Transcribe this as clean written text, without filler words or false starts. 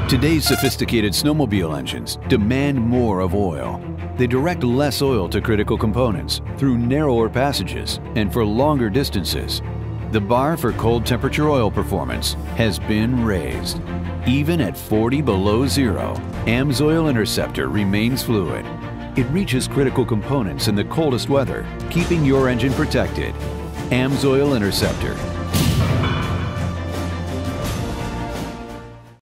Today's sophisticated snowmobile engines demand more of oil. They direct less oil to critical components through narrower passages and for longer distances. The bar for cold temperature oil performance has been raised. Even at 40 below zero, AMSOIL Interceptor remains fluid. It reaches critical components in the coldest weather, keeping your engine protected. AMSOIL Interceptor,